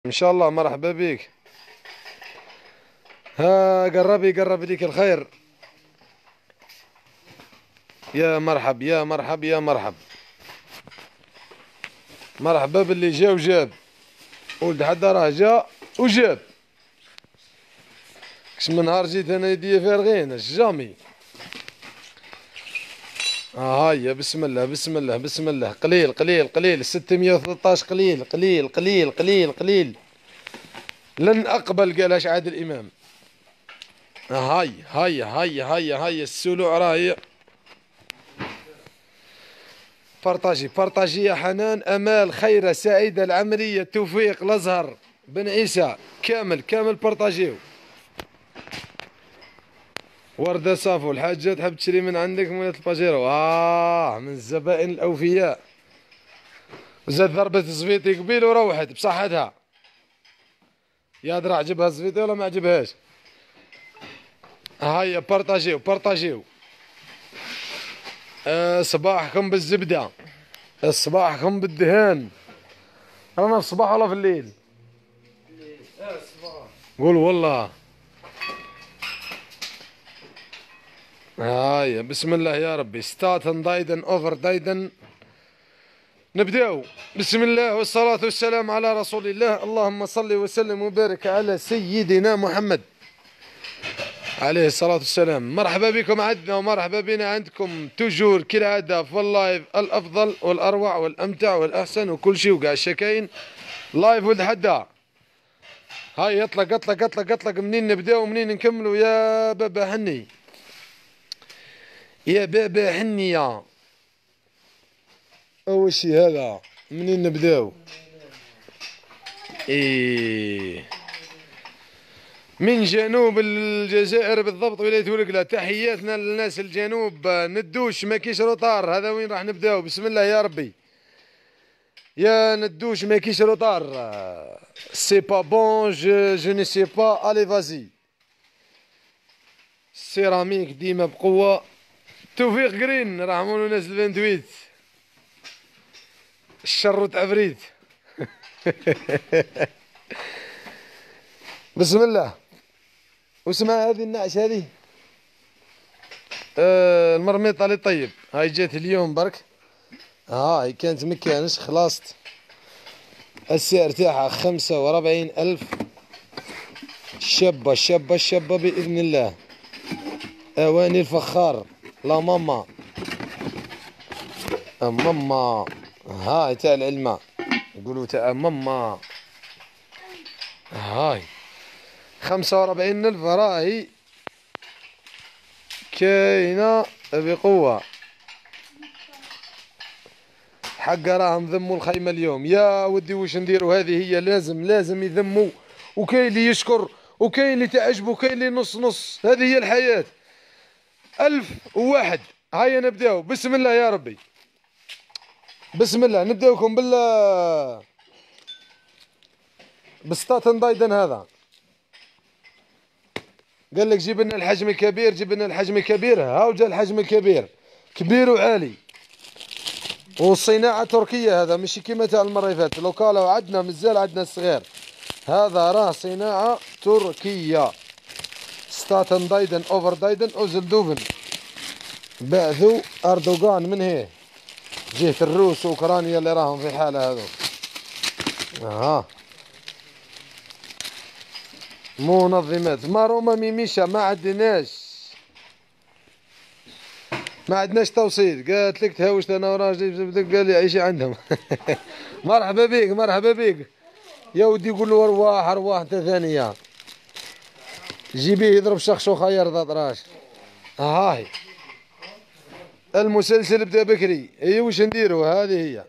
ان شاء الله. مرحبا بك. ها قرب ليك الخير. يا مرحب يا مرحب يا مرحب. مرحبا باللي جا وجاب. ولد حدا راه جا وجاب. كش من نهار جيت انا يديا فارغين جامي. هيا بسم الله بسم الله بسم الله. قليل قليل قليل 613. قليل قليل قليل قليل قليل. لن اقبل قالش عادل الامام. هيا هيا هيا هيا هيا السلوع راهي. بارطاجي بارطاجي يا حنان. امال خيرة سعيدة العمرية توفيق الازهر بن عيسى كامل كامل بارطاجيو. وردة صافو الحاجة تحب تشري من عندك من الباجيرو. من الزبائن الاوفياء. زاد ضربة الزفيطي قبيل وروحت بصحتها. يا درا عجبها الزفيطي ولا ما عجبهاش؟ هيا بارطاجيو بارطاجيو. صباحكم بالزبدة. صباحكم بالدهان. رانا في الصباح ولا في الليل؟ الصباح. قول والله. هايا بسم الله يا ربي. ستاتن دايدن اوفر دايدن. نبداو بسم الله والصلاة والسلام على رسول الله. اللهم صل وسلم وبارك على سيدنا محمد عليه الصلاة والسلام. مرحبا بكم عندنا ومرحبا بنا عندكم توجور كالعادة في اللايف الأفضل والأروع والأمتع والأحسن وكل شيء وقع الشكاين. لايف ولد حدا. هاي اطلق اطلق اطلق اطلق. منين نبداو ومنين نكملوا يا بابا حني؟ يا بابا حني يا أول شي هذا. منين نبداو؟ من جنوب الجزائر بالضبط ولاية ورقلة. تحياتنا للناس الجنوب. ندوش ما كيش روطار. هذا وين راح نبداو؟ بسم الله يا ربي. يا ندوش ما كيش روطار. سي با بون جو ني سي با. الي فازي. سيراميك ديما بقوة. توفيق جرين رحموا ناس الفانتويت. الشروط عفريت. بسم الله. واسمها هذه النعش هذه المرميطة اللي طيب. هاي جات اليوم برك. هاي كانت مكانش خلاصت. السعر تاعها 45,000. شابة شابة شابة بإذن الله. أواني الفخار. لا ماما ماما. هاي تاع العلمة يقولوا تاع ماما. هاي 45,000 راهي كاينة بقوة. حقا راهم ذموا الخيمة اليوم. يا ودي واش نديروا؟ هذه هي. لازم يذموا. وكاين اللي يشكر وكاين اللي تعجبه وكاين اللي نص نص. هذه هي الحياة. 1001. هيا نبداو بسم الله يا ربي. بسم الله. نبداوكم بستاتن دايدن. هذا قال لك جيب لنا الحجم الكبير جيب لنا الحجم الكبير. هاو جا الحجم الكبير كبير وعالي والصناعة تركية. هذا ماشي كيما تاع المرة اللي فاتت. لو كانوا عندنا مازال عندنا الصغير. هذا راه صناعة تركية. ستاتن دايدن اوفر دايدن اوزل دوفن. بعثوا اردوغان من هيه جهة الروس واوكرانيا اللي راهم في حالة هذو. منظمات ماروما ميميشا. ما عندناش توصيل. قالت لك تهاوشت انا وراجلي قال لي عيشي عندهم. مرحبا بك مرحبا بك يا ودي. يقول له ارواح ارواح انت ثانيه. جيبيه يضرب شخص وخير ذا طراش. هاي المسلسل بدا بكري. اي واش نديروا؟ هذه هي.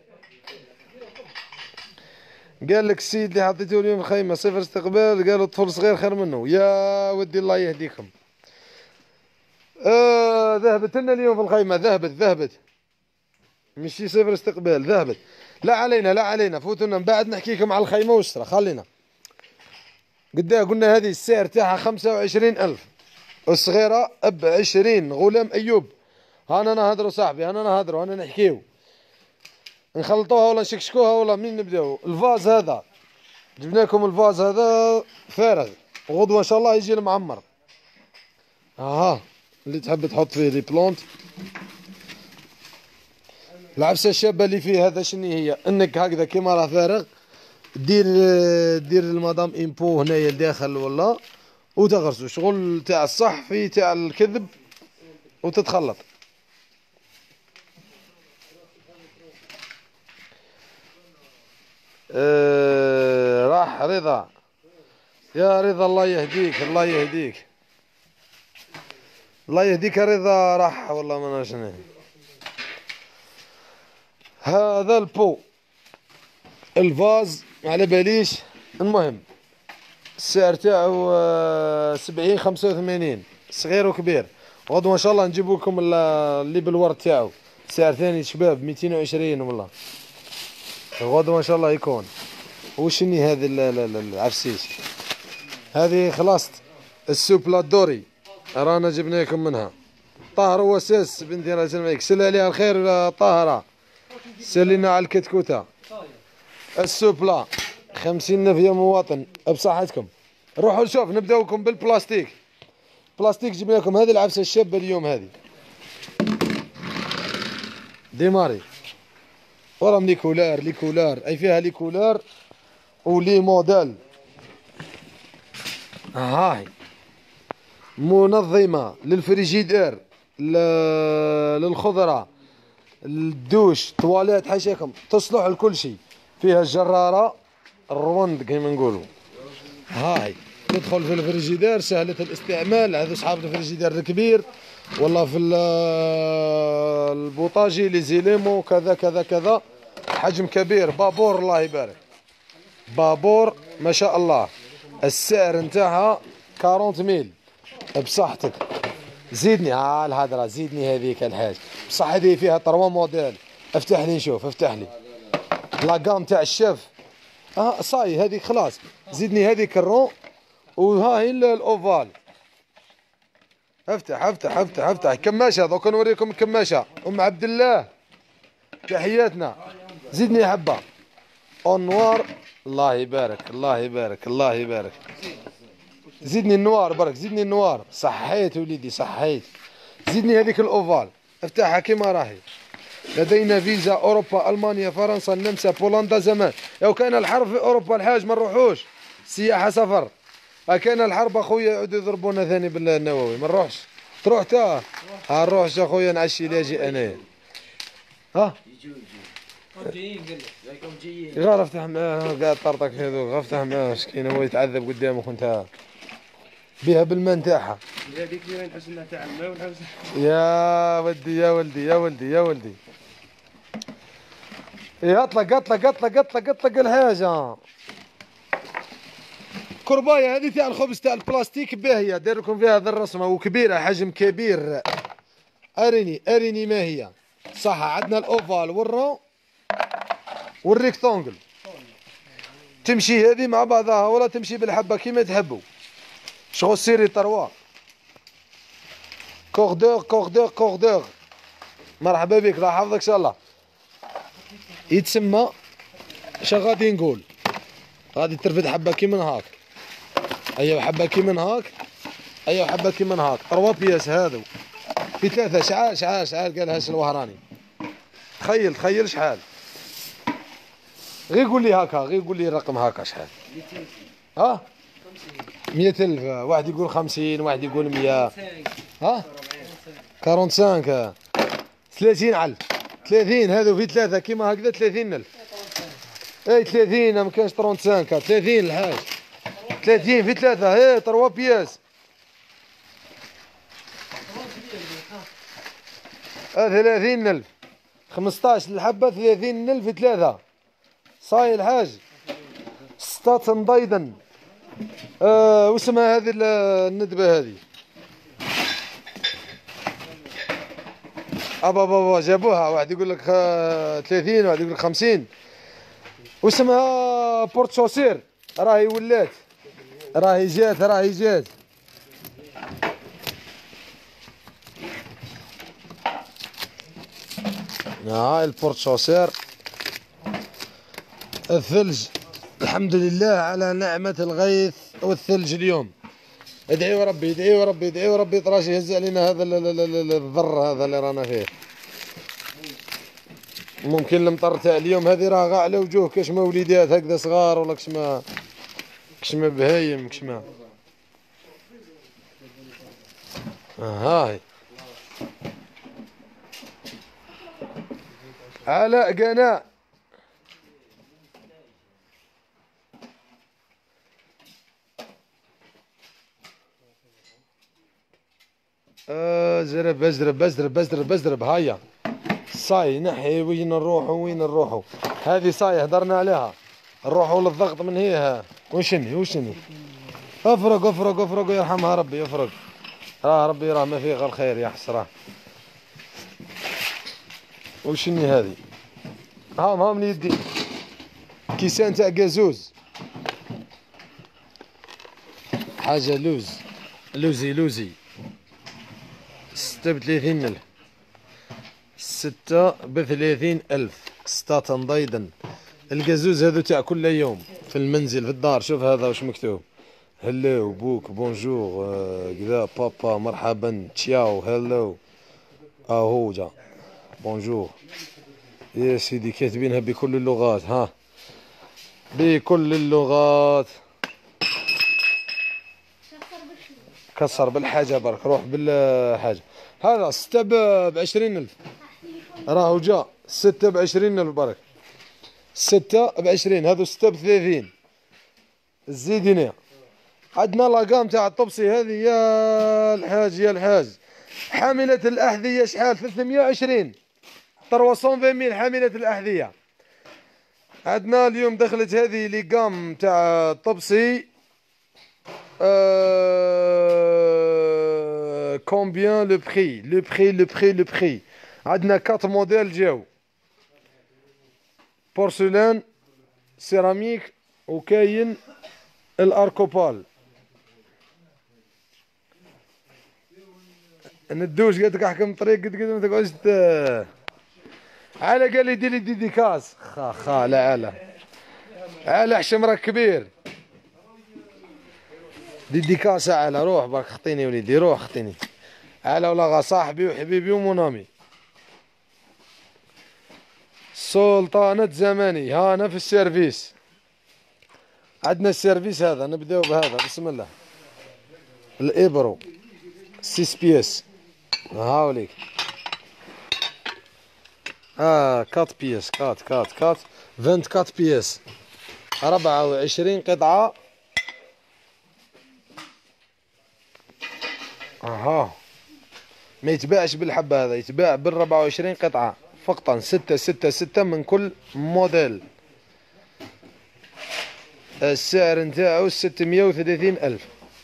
قال لك السيد اللي حطيته اليوم الخيمه صفر استقبال. قالوا الطفل صغير خير منه. يا ودي الله يهديكم. ذهبت لنا اليوم في الخيمه. ذهبت ماشي صفر استقبال. ذهبت. لا علينا لا علينا. فوتوا لنا من بعد نحكيكم على الخيمه والشرا. خلينا قداه. قلنا هذه السعر تاعها 25,000. الصغيره ب20. غلام ايوب. هانا نهضروا صاحبي. هانا نهضروا. هانا نحكيو. نخلطوها ولا نشكشكوها ولا منين نبداو؟ الفاز هذا جبنا لكم الفاز هذا فارغ، وغدوه ان شاء الله يجي المعمر. اللي تحب تحط فيه لي بلونت. العفسه الشابه اللي فيه هذا شنو هي؟ انك هكذا كيما راه فارغ دير المدام امبو هنايا لداخل ولا، وتغرسو شغل تاع الصح في تاع الكذب وتتخلط. راح رضا، يا رضا الله يهديك الله يهديك الله يهديك يا رضا، راح والله ما شنو. هذا البو الفاز على باليش. المهم السعر تاعو 70 85 صغير وكبير. غدوه ان شاء الله نجيب لكم اللي بالورد تاعو سعر ثاني شباب 220 والله. غدوه ان شاء الله يكون. وشني هذه العفسيس هذه خلاص السوبلا الدوري رانا جبنا لكم منها. طاهر وساس بنتي الله يسلمك، سل عليها الخير طاهره، سلينا على الكتكوته. السوبلا 50 ألف يا مواطن بصحتكم. روحوا شوف نبداو لكم بالبلاستيك. بلاستيك جبنا لكم هذه العفسه الشابه اليوم هذه ديماري، وراهم لي كولار اي فيها لي كولار ولي موديل. هاي منظمه للفريجيدير، للخضره، الدوش، تواليت، حاشاكم تصلح لكل شيء. فيها الجراره الروند كيما نقولوا. هاي تدخل في الفريجيدير سهله الاستعمال. هذا صحاب الفريجيدير الكبير والله في البوطاجي لي زيليمو كذا كذا كذا، حجم كبير. بابور الله يبارك، بابور ما شاء الله. السعر نتاعها 40 ميل بصحتك. زيدني الهدرة، زيدني هذيك الحاج بصح هذه فيها 3 موديل. افتح لي نشوف، افتح لي لاقام تاع الشيف. صاي هذيك خلاص. زيدني هذيك الرون، وها هي الاوفال. افتح كماشة. دوك نوريكم الكماشة ام عبد الله، تحياتنا. زيدني حبة النوار الله يبارك الله يبارك الله يبارك. زيدني النوار برك، زيدني النوار. صحيت وليدي صحيت. زيدني هذيك الاوفال، افتحها كيما راهي. لدينا فيزا اوروبا، المانيا، فرنسا، النمسا، بولندا. زمان لو كان الحرب في اوروبا الحاج ما نروحوش سياحه سفر. كان الحرب اخويا يعودوا يضربونا ثاني بالنووي ما نروحش. تروح تا نروحش اخويا نعشي لاجي انايا. جايين قال لك جايين. غير افتح معاه قاعد طرطق في هذوك، افتح معاه مسكين هو يتعذب قدامك وانت بها بالما نتاعها. هذيك اللي نحس انها تاع الماء ونحس. يا ولدي يا ولدي يا ولدي يا ولدي. اطلق الحاجة. كرباية هذه تاع الخبز تاع البلاستيك باهية، داير لكم فيها هذا الرسمة وكبيرة حجم كبير. اريني ما هي صح. عندنا الاوفال والرون والريكتونجل. تمشي هذه مع بعضها ولا تمشي بالحبة كيما تحبوا. شغل سيري تروا كوردور. مرحبا بك الله يحفظك ان شاء الله. يتسمى اش غادي نقول، غادي ترفد حبه كيما هاك. ايوا حبه كيما هاك، ايوا حبه كيما هاك. 4 بياس هذو في 3. شحال قالها الوهراني. تخيل شحال. غير قول لي هاكا، غير قول لي الرقم هاكا شحال. 100,000. واحد يقول 50، واحد يقول 100. 45. 30 على 30 هذو في 3 كيما هكذا 30,000. اي 30 ما كانش 35. 30 الحاج 30 في 3 هي 3 بياس. 30,000 15 الحبة 30,000 في 3 صاي الحاج. 6 نضيدن. واسمها هذه الندبة هذه بابا جابوها. واحد يقول لك 30 واحد يقول لك 50. واسمها بورت شوسير. راهي ولات، راهي جات. هاي البورت شوسير. الثلج الحمد لله على نعمة الغيث والثلج اليوم. ادعيوا ربي ادعيوا ربي ادعيوا ربي طراش يهز علينا هذا الضر هذا اللي رانا فيه. ممكن المطر تاع اليوم هذه راه غا على وجوه كشما وليدات هكذا صغار ولا كشما بهايم كشما هاي علاء قناع زرب ازرب ازرب ازرب ازرب. هيا صاي نحي وين نروحوا وين نروحوا. هذه صاي هدرنا عليها نروحوا للضغط من هي وشني افرق افرق افرق ويرحمها ربي افرق. ربي ما فيه غير خير يا حسرة. وشني هذه هام يدي كيسان تاع قازوز حاجة لوزي 36,000 36,000 ستة ضيدا. القازوز هذو تاع كل يوم في المنزل في الدار. شوف هذا واش مكتوب هلو بوك بونجور كذا بابا مرحبا تشاو هلو اهو جا بونجور يا سيدي كاتبينها بكل اللغات. ها بكل اللغات. كسر بالحاجة برك روح بالحاجة. هذا 6 ب20,000 راهو جا 6 ب20,000 برك 6 ب20. هذو 6 ب30 الزيدينية. عندنا لاقام تاع الطبسي هذه يا الحاج حاملة الأحذية شحال 320 320,000 حاملة الأحذية. عندنا اليوم دخلت هذه لقام تاع الطبسي كومبيان لو بري. عندنا 4 موديل جاو بورسلان سيراميك وكاين الاركوبال. ندوش قلت لك احكم الطريق قد ما تقعدش على قال لي دير لي ديديكاس خا لا على حشم راك كبير ديديكاس على روح برك خطيني وليدي روح خطيني على ولا غا صاحبي وحبيبي ومنامي. سلطانة زماني هانا في السيرفيس. عندنا السيرفيس هذا نبداو بهذا بسم الله. الابرو 6 بيس هاوليك 4 بيس 24 بيس 24 قطعة. ما يتباعش بالحبة هذا يتباع بال24 قطعة فقط 6 من كل موديل. السعر نتاعو 630,000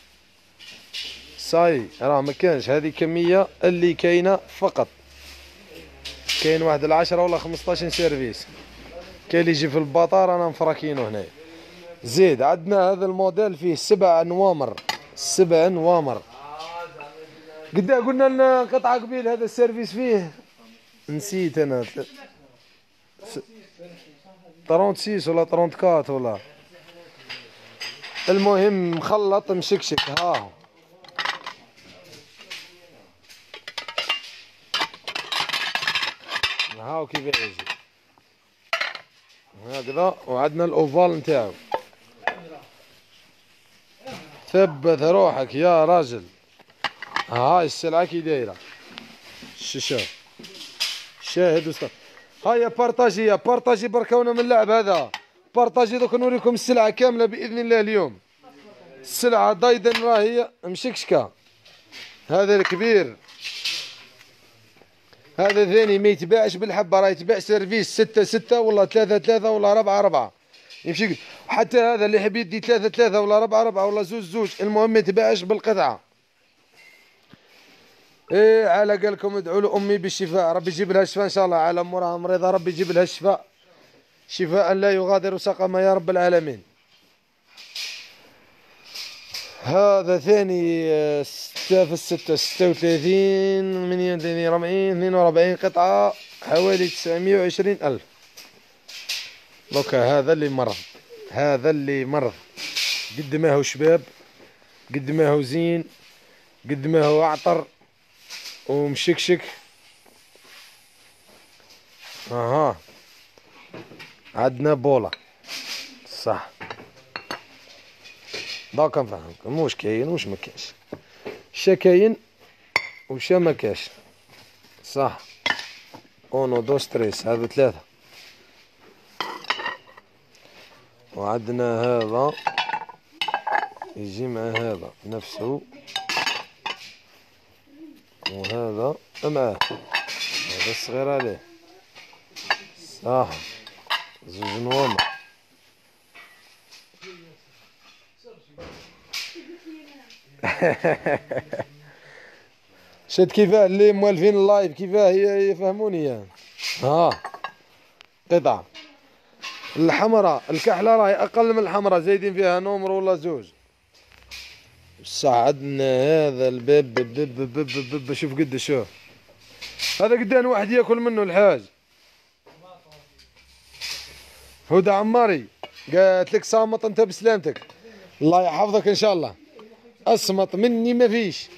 صاي راه مكانش. هذه كمية اللي كاينة فقط. كاين واحد 10 ولا 15 سيرفيس. كاين اللي يجي في البطار رانا مفراكينو هنايا. زيد عندنا هذا الموديل فيه 7 نوامر 7 نوامر. قدا قلنا لنا قطعة قبيل هذا السيرفيس فيه نسيت انا 36 ولا 34 ولا المهم مخلط مشكشك. هاو كيف يجي هكذا. وعندنا الاوفال نتاعو. ثبت روحك يا راجل. هاي السلعة كي دايرة شاهد وستر. هيا بارطاجي بركونا من اللعب هذا. بارطاجي دوك نوريكم السلعة كاملة بإذن الله اليوم. السلعة ضايدن راهي مشكشكة. هذا الكبير هذا ثاني ما يتباعش بالحبة راه يتباع سيرفيس 6 ولا 3 ولا 4 يمشي. حتى هذا اللي يحب يدي 3 ولا 4 ولا 2 المهم ما يتباعش بالقطعة. ايه على قالكم ادعوا لامي بالشفاء ربي يجيب لها الشفاء ان شاء الله. على امورها مريضه ربي يجيب لها الشفاء شفاء لا يغادر سقما يا رب العالمين. هذا ثاني 6 في 6 36 38 40 42 قطعه حوالي 920,000. دوكا هذا اللي مرض هذا اللي مرض، قد ما هو شباب، قد ما هو زين، قد ما هو اعطر ومشكشك. اها عندنا بولا صح. داك نفهمكم واش كاين واش ما كاينش. شا كاين وشا ما كاش صح. اونو دو ستريس هذو ثلاثة. وعندنا هذا يجي مع هذا نفسه، وهذا معاه، هذا الصغير عليه صح. زوج نوامر. شد كيفاه اللي موالفين اللايف كيفاه يفهموني يعني. ها قطعة الحمراء الكحلة راهي أقل من الحمراء، زايدين فيها نومر ولا زوج. عندنا هذا الباب بب شوف قد شوف هذا قدان واحد ياكل منه الحاج. هدى عماري قالت لك صامت انت بسلامتك، الله يحفظك ان شاء الله. اصمت مني ما فيش.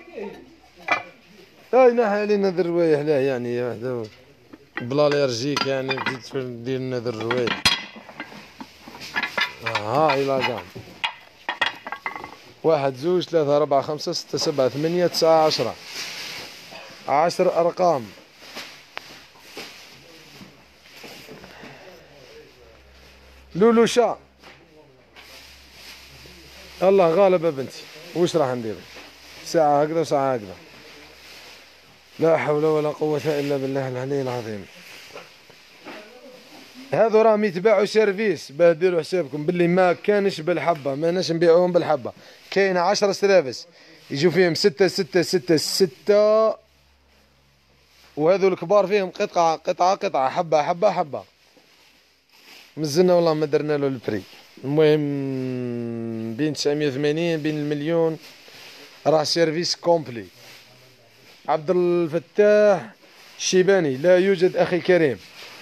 هاي نحي علينا ذا الروايح لا يعني واحد بلا ليرجيك يعني دير لنا ذا الروايح. هاي لا قام 1 2 3 4 5 6 7 8 9 10 10 أرقام. لولوشا الله غالب يا بنتي. وش راح ندير؟ ساعة هكذا وساعة هكذا. لا حول ولا قوة إلا بالله العلي العظيم. هذو راهم يتباعوا سيرفيس باه ديروا حسابكم باللي ما كانش بالحبة، ماناش نبيعوهم بالحبة. كاين 10 سلافس يجوا فيهم 6 6 6 6، وهذو الكبار فيهم قطعة قطعة قطعة، حبة حبة حبة. مزلنا والله ما درنا له البري. المهم بين 980 بين المليون راه سيرفيس كومبلي. عبد الفتاح الشيباني لا يوجد أخي كريم.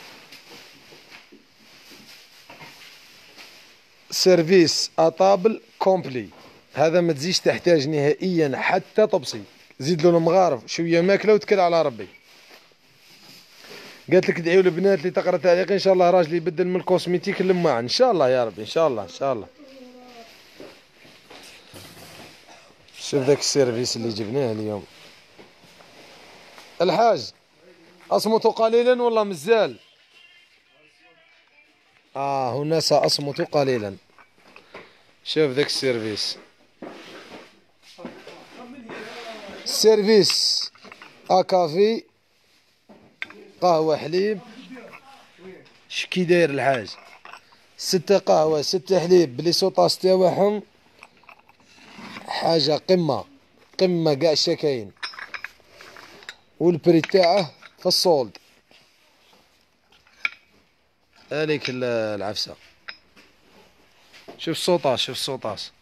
سيرفيس أطابل كومبلي، هذا ما تزيش تحتاج نهائيا حتى طبسي، زيد له المغارف شوية ماكلة وتكل على ربي. قالت لك ادعيوا البنات اللي تقرا تعليق ان شاء الله راجلي يبدل من الكوسميتيك اللماع ان شاء الله يا ربي ان شاء الله ان شاء الله. شوف ذاك السيرفيس اللي جبناه اليوم. الحاج اصمت قليلا والله مزال. هنا سأصمت قليلا. شوف ذاك السيرفيس. سيرفيس كافي قهوة حليب. شكي داير الحاج 6 قهوة 6 حليب بلي سوطاس تاعهم حاجة قمة قمة قاع شكاين، والبري تاعه في الصولد. هاليك العفسة. شوف السوطاس شوف السوطاس.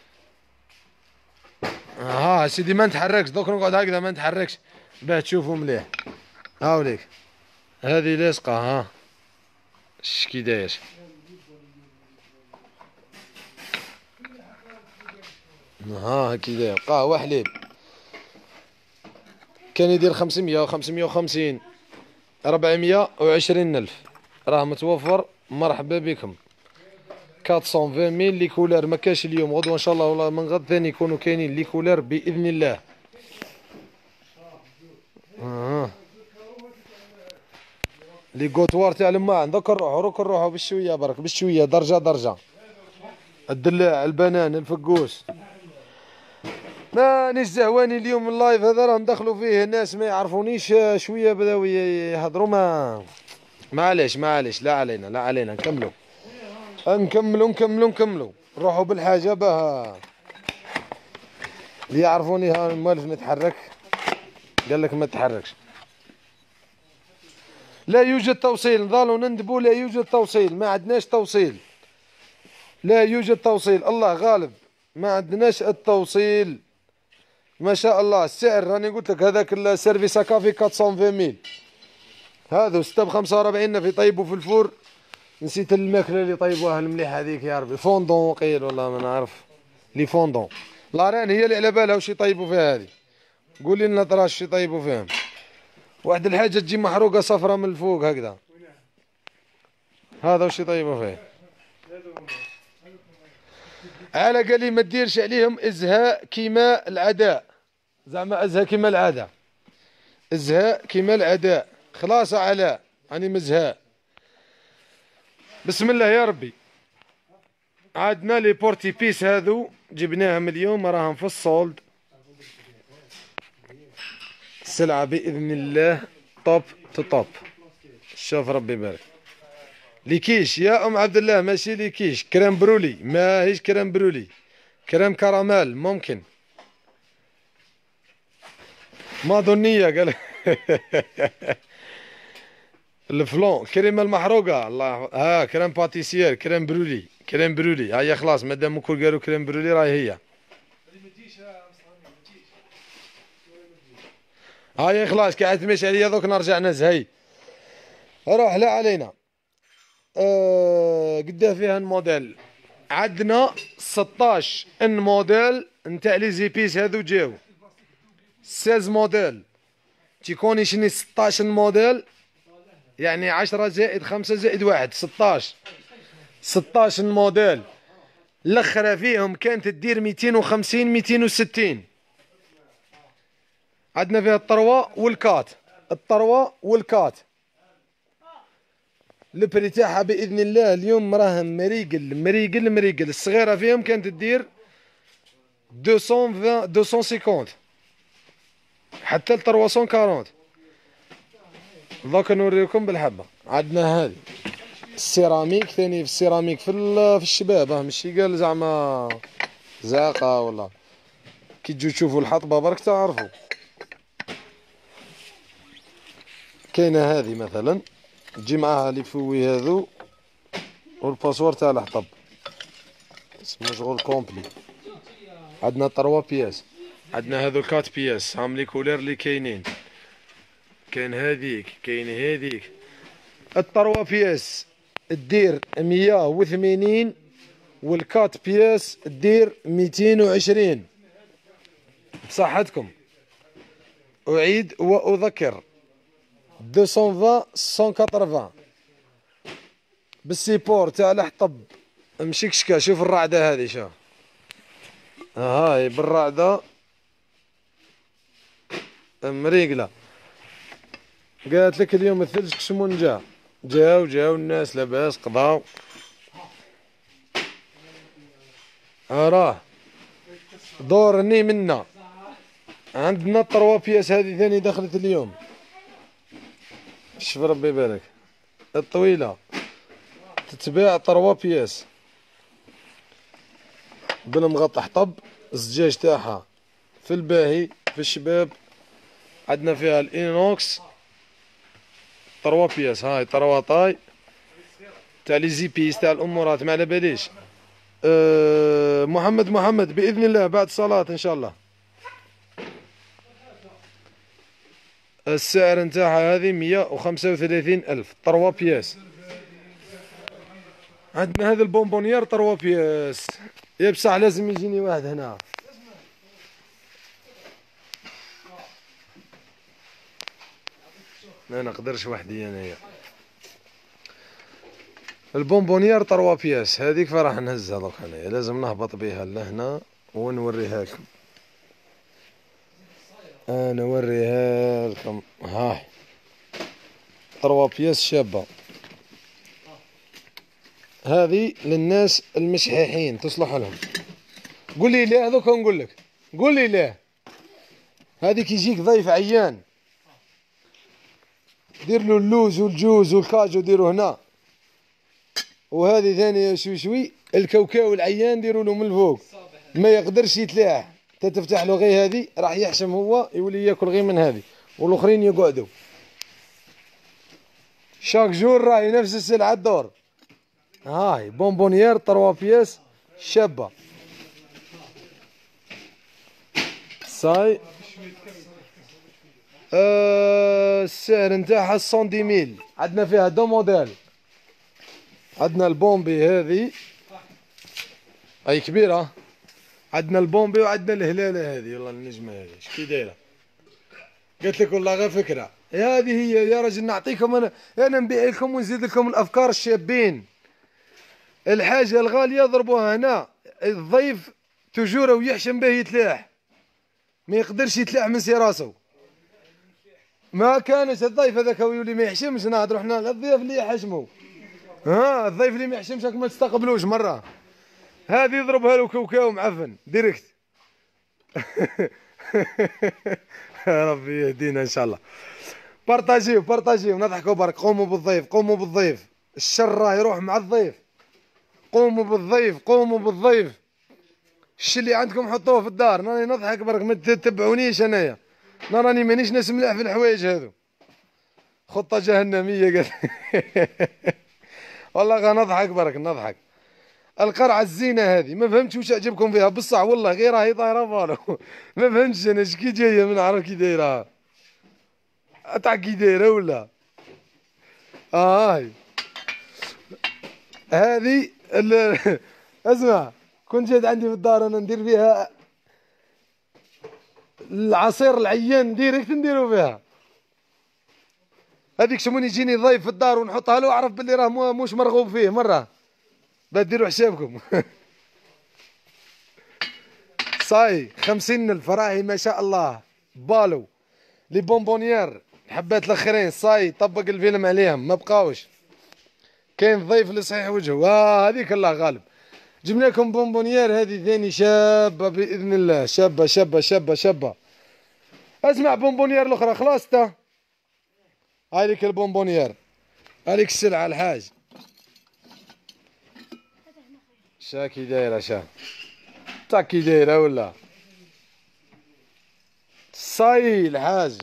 ها سيدي ما نتحركش دوك نقعد هكذا ما نتحركش باه تشوفوا مليح. هاوليك هذه لاصقة. ها شكي داير. هاكي داير قهوة حليب. كان يدير 500 و550 420 ألف. راه متوفر مرحبا بكم. 420 ميل لي كولار ما كاش اليوم، غدوه ان شاء الله ولا من غد ثاني يكونوا كاينين لي كولار باذن الله. لي كوتوار تاع الماء دوك نروحوا بالشويه برك بالشويه درجه درجه. الدلاع البنان الفقوس. مانيش زهواني اليوم اللايف هذا راه ندخلوا فيه الناس ما يعرفونيش شويه بداو يهضروا. ما معليش لا علينا لا علينا نكملوا نروحوا بالحاجه باه اللي يعرفوني. ها المؤلف نتحرك قال لك ما تتحركش. لا يوجد توصيل. نضالوا نندبوا لا يوجد توصيل، ما عندناش توصيل. لا يوجد توصيل الله غالب ما عندناش التوصيل. ما شاء الله السعر راني قلت لك هذاك السيرفيس كافي 420 ميل. هذا 6 ب 45 في طيبوا في الفور نسيت الماكله اللي طيبوها المليحه هذيك يا ربي، فوندون قيل والله ما نعرف. لي فوندون لارين هي اللي على بالها واش يطيبوا فيها هذه. قولي لنا ترى واش يطيبوا فيهم. واحد الحاجه تجي محروقه صفرة من الفوق هكذا، هذا واش يطيبوا فيه. على قال لي ما ديرش عليهم ازهاء كيما العداء، زعما ازهاء كيما العاده، ازهاء كيما العداء. خلاص علاء راني مزهاء. بسم الله يا ربي. عندنا لي بورتي بيس هذو جبناهم اليوم راهم في الصولد. السلعة بإذن الله توب تو توب. شوف ربي يبارك. ليكيش يا أم عبد الله، ماشي ليكيش، كريم برولي، ماهيش كريم برولي، كريم كراميل ممكن. ماضونية قال الفلون كريمة المحروقة الله. ها كريم باتيسير، كريم برولي، كريم برولي. هيا خلاص مادام الكل قالوا كريم برولي راهي هي. هاي خلاص قاعد تمشي عليا دوك نرجع نزهي. روح لا علينا. قداه فيها الموديل. عندنا 16 ان موديل نتاع لي زيبيس هذو جاو 16 موديل. تيكوني شني 16 موديل يعني 10 زائد 5 زائد 1 16. 16 موديل. الاخرى فيهم كانت تدير 250 260. عندنا فيها الطروة والكات، الطروة والكات. البري تاعها باذن الله اليوم راهم مريقل مريقل مريقل. الصغيره فيهم كانت تدير 220 250 حتى ل 340. دوك نوريكم بالحبه. عندنا هذه السيراميك ثاني، في السيراميك في الشباب، ماشي قال زعما زاقه ولا. كي تجوا تشوفوا الحطبه برك تعرفوا. كاينه هذه مثلا تجي معاها لي فوي هذو والباسوار تاع الحطب، اسمه شغل كومبلي. عندنا 3 بياس، عندنا هذو 4 بياس هام لي كولير اللي كاينين. كاين هذيك كاين هذيك. ال3 بياس دير 180 والكات بياس دير 220. بصحتكم أعيد وأذكر 220 180 بالسيبور تاع الحطب مشكشكه. شوف الرعده هذه، شوف هاي بالرعده مريقله. قالت لك اليوم الثلج كشمون جاو الناس لاباس قضاو. راه دورني منا. عندنا 3 بياس هذه ثاني دخلت اليوم. شوف ربي يبارك. الطويله تتباع 3 بياس بالمغطى حطب. الزجاج تاعها في الباهي في الشباب. عندنا فيها الانوكس 3 بياس. هاي 3 طاي تاع لي زيبيس تاع الامورات ما على باليش. محمد باذن الله بعد الصلاه ان شاء الله. السعر نتاعها هذه 135,000 3 بياس. عندنا هذا البونبونيير 3 بياس. يا بصح لازم يجيني واحد هنا. ما نقدرش وحدي انايا. البونبونيير 3 بياس هذيك فراح نهزها دوك انايا. لازم نهبط بها لهنا ونوريها لكم. انا نوريها لكم. هاي 3 بياس شابه. هذه للناس المشحيحين تصلح لهم. قول لي لا هذوك نقول لك. قول لي لا. هذه كي يجيك ضيف عيان دير له اللوز والجوز والكاجو ديروا هنا. وهذه ثانيه شوي الكاوكاو العيان ديروا له من الفوق ما يقدرش يتلاح. تفتح له غير هذه راح يحشم هو يولي ياكل غير من هذه والاخرين يقعدوا. شاك جور راهي نفس السلعه الدور. هاي بونبونيير 3 بياس شابه. صاي السعر نتاعها 110,000. عندنا فيها 2 موديل عندنا البومبي هذه اي كبيره، عندنا البومبي وعندنا الهلاله هذه، والله النجمه هذه شكي دايره. قلت لك والله غير فكره، هذه هي يا رجل. نعطيكم انا نبيع لكم ونزيد لكم الافكار الشابين. الحاجه الغاليه ضربوها هنا. الضيف تجوره ويحشم به يتلاح، ما يقدرش يتلاح من سي راسو. ما كانش الضيف هذاك ويولي ما يحشمش، نهضروا حنا على الضيف اللي يحشموا. ها الضيف اللي ما يحشمش راك ما تستقبلوش مره. هذه يضربها له كاوكاو معفن ديريكت. يا ربي يهدينا ان شاء الله. بارطاجيو بارطاجيو، نضحكوا برك. قوموا بالضيف قوموا بالضيف، الشر راه يروح مع الضيف. قوموا بالضيف قوموا بالضيف. الشي اللي عندكم حطوه في الدار. راني نضحك برك، ما تتبعونيش انايا، انا راني مانيش ناس ملاح في الحوايج هذو. خطة جهنمية قال. والله غنضحك برك نضحك. القرعة الزينة هذه ما فهمتش واش عجبكم فيها بصح، والله غير راهي طايرة فالو. ما فهمتش انا شكي جاية، من عرف كي دايرة تاع كي دايرة ولا. هاي هذه اسمع، كنت جات عندي في الدار انا ندير فيها العصير العيان ديريكت نديرو فيها. هذيك شمون يجيني ضيف في الدار ونحطها له، اعرف باللي راه مش مرغوب فيه مره، بديروا حسابكم. صاي 50,000 راهي ما شاء الله. بالو لي بونبونيير الحبات الاخرين صاي طبق الفيلم عليهم ما بقاوش. كاين ضيف اللي صحيح وجهه هذيك الله غالب. جبنا لكم بونبونيير هذه ثاني شابه باذن الله، شابه شابه شابه شابه. اسمع بونبونيير الاخرى خلاص تا هذيك البونبونيير، هذيك السلعه الحاج. شاكي دايره شا تاكي دايره ولا صاي الحاج.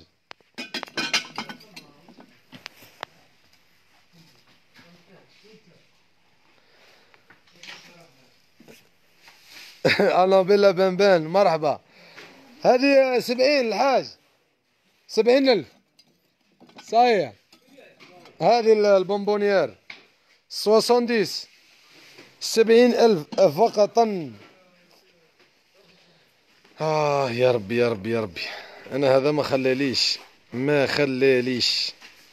انا بلا بنبان مرحبا. هذه 70 الحاج، 70,000 صايع. هذه البونبونيير 70 70,000 فقط. يا ربي يا ربي يا ربي، انا هذا ما خلاليش ما خلاليش.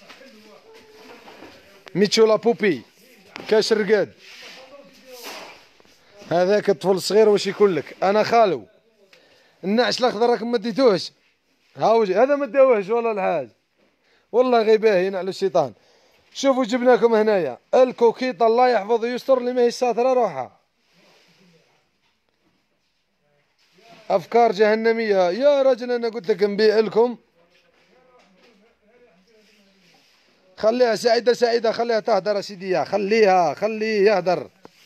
ميتشو لا بوبي كاش رقاد. هذاك الطفل الصغير واش يقول لك؟ انا خالو. النعش الاخضر راكم ما ديتوهش، هاوجي هذا ما داوهش والله الحاج، والله غير باهي على الشيطان. شوفوا جبناكم هنايا الكوكيطه الله يحفظ ويستر اللي ما هي ساتره روحها. افكار جهنميه يا رجل. انا قلت لك نبيع لكم. خليها سعيده سعيده، خليها تهدر سيدي، خليها خليه يهدر.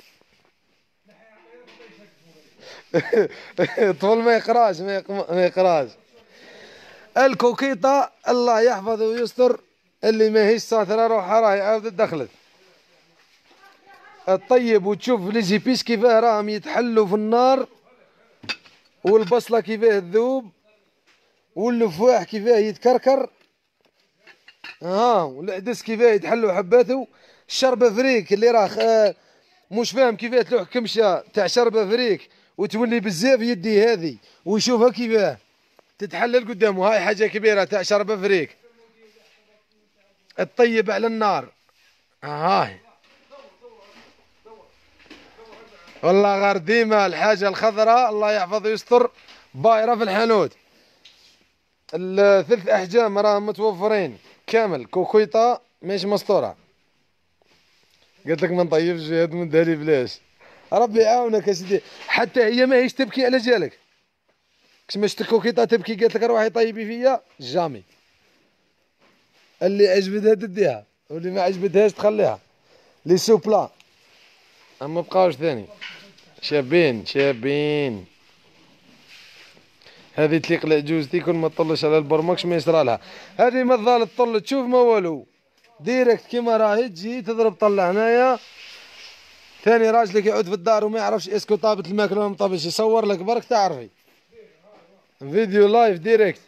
طول ما يقراش ما يقراش. الكوكيطه الله يحفظ ويستر اللي ما هيش ساتره روحها راهي عاودت دخلت. الطيب وتشوف لي زيبيس كيفاه راهم يتحلوا في النار، والبصله كيفاه تذوب، واللفاح كيفاه يتكركر، والعدس كيفاه يتحلوا حباته. الشربة فريك اللي راه مش فاهم كيفاه تلوح كمشه تاع شربة فريك وتولي بزاف يدي هذه ويشوفها كيفاه تتحلل قدامه. هاي حاجه كبيره تاع شربة فريك. الطيب على النار. هاي والله غير ديما الحاجه الخضراء الله يحفظ ويستر بايره في الحانوت. الثلاث احجام راهم متوفرين كامل. كوكيطه مش مسطوره. قلت لك ما نطيبش هاد من داري بلاش. ربي يعاونك يا سيدي. حتى هي ما هيش تبكي على جالك. كش الكوكيطه تبكي قالت لك روحي طيبي فيا جامي. اللي عجبتها تديها واللي ما عجبتهاش تخليها. لي سوبلا اما بقاوش ثاني شابين شابين. هذه تليق لعجوزتي كل ما تطلش على البرمكش ما يصرى لها. هذه ما ظل تطل تشوف ما والو ديريكت كيما راهي تجي تضرب طلة هنايا. ثاني راجلك يعود في الدار وما يعرفش اسكو طابت الماكله ولا ما طابتش يصور لك برك تعرفي فيديو لايف ديريكت.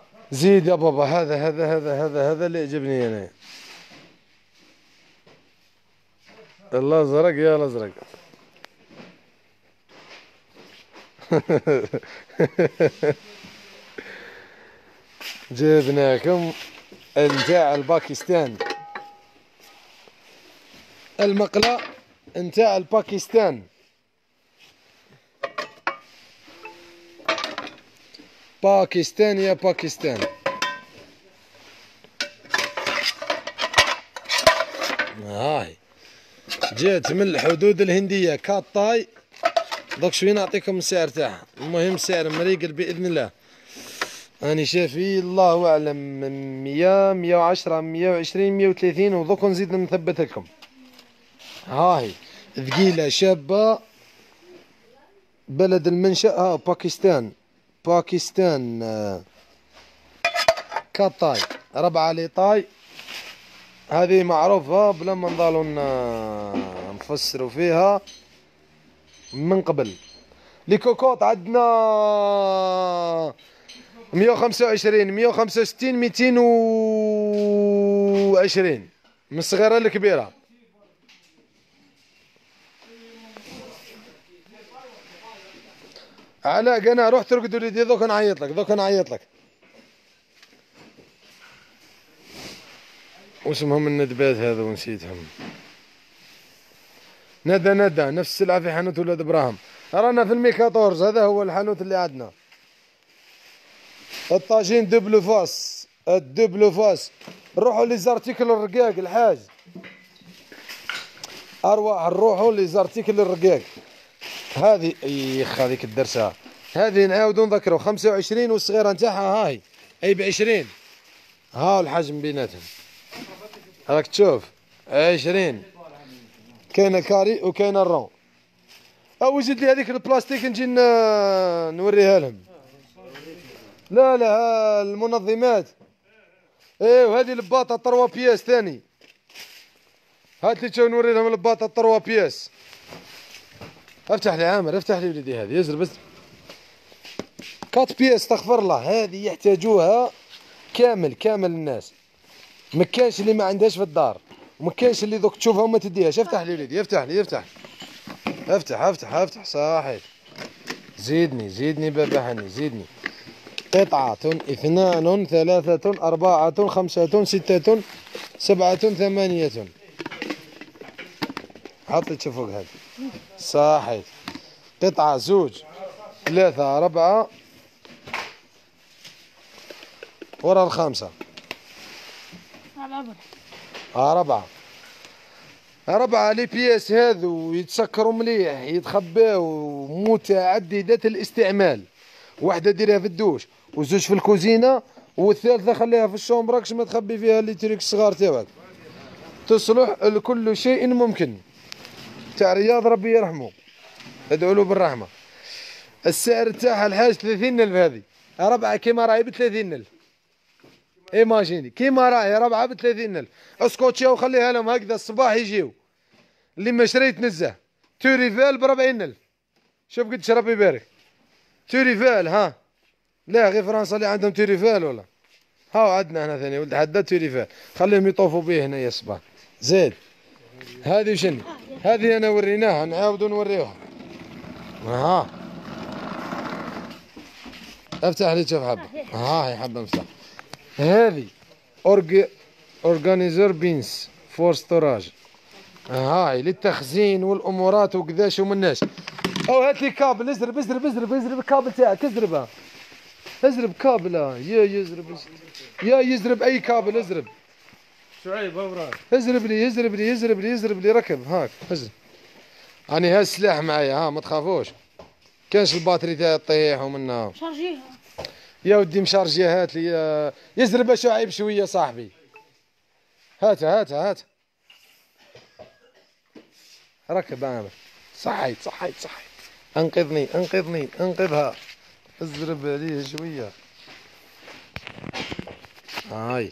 زيد يا بابا. هذا اللي عجبني انا. الازرق يا الازرق. جبناكم نتاع الباكستان، المقلة نتاع الباكستان. باكستان يا باكستان. هاي جات من الحدود الهندية كاطاي. دوك شوي نعطيكم السعر تاعها. المهم سعر مريقل بإذن الله. أنا شافي الله أعلم 100 110 120 130 ودوك نزيد نثبت لكم. هاي ثقيلة شابة بلد المنشأ باكستان. باكستان كاطاي 4 ليطاي. هذه معروفة بلا ما نضالوا نفسروا فيها من قبل. لي كوكوط عندنا 125 165 220 من الصغيرة للكبيرة. علاء انا روح ترقد وليدي دوك نعيط لك دوك نعيط لك. واسمهم الندبات هذو نسيتهم. ندى نفس السلعة في حانوت ولاد ابراهيم. رانا في الميكاطورز هذا هو الحانوت اللي عندنا. الطاجين دبلو فاس الدبلو فاس. نروحوا ليزارتيكل الرقاق الحاج. اروح نروحوا ليزارتيكل الرقاق. هذه يخ هذيك الدرسة هذه نعاودو نذكرو 25 والصغيرة نتاعها هاي اي ب20. هاو الحجم بيناتهم راك تشوف 20. كاين الكاري وكاين الرون. او وجد لي هذيك البلاستيك نجي نوريها لهم. لا المنظمات. ايه وهذه الباطة 3 بياس ثاني. هات لي تشوف نوري لهم الباطة 3 بياس. افتح لي عامر افتح لي وليدي هذه يزر بس 4 بياس استغفر الله. هذه يحتاجوها كامل الناس. ما كانش اللي ما عندهاش في الدار وما كانش اللي دوك تشوفها وما تديهاش. افتح لي وليدي افتح لي افتح صحيح. زيدني بابا هاني زيدني. قطعة 2 3 4 5 6 7 8. حط لي فوق هذا صحيح. قطعة 2 3 4 ورا الخامسة 4 لي بياس هذو يتسكروا مليح يتخباو متعددة الاستعمال. واحدة ديرها في الدوش وزوج في الكوزينة والثالثة خليها في الشومبرا كش ما تخبي فيها اللي تريك الصغار تاعك. تصلح لكل شيء ممكن. تاع رياض ربي يرحمه ادعوا له بالرحمة. السعر تاعها الحاج 30,000. هذه 4 كيما راهي ب30,000. ايماجيني كيما راهي 4 ب30,000. اسكوتشيا وخليها لهم هكذا الصباح يجيو. اللي ما شريت نزه توريفال ب40,000. شوف قديش ربي يبارك. توريفال ها لا غير فرنسا اللي عندهم توريفال ولا. هاو عندنا هنا ثاني ولد حدا توريفال خليهم يطوفوا به هنا الصباح. زيد هذه شنو هذه انا وريناها نعاودو نوريوها. ها افتح لي شوف حبه. هاي حبه مفتاح. هذه اورجانيزر بينس فور ستوراج. هاي للتخزين والامورات وكذاش ومناش. او هات لي كابل ازرب الكابل تاعك ازربها. ازرب كابل يزرب اي كابل ازرب. شعيب ابراهيم ازرب لي ركب هاك ازرب. اني ها السلاح معايا ها ما تخافوش. كانش الباتري تاعي طيح ومنها. شارجيها يا ودي مشارجيها هات لي يزرب شعيب شويه صاحبي. هات ركب عامر. صحيت انقذها. ازرب عليه شويه. هاي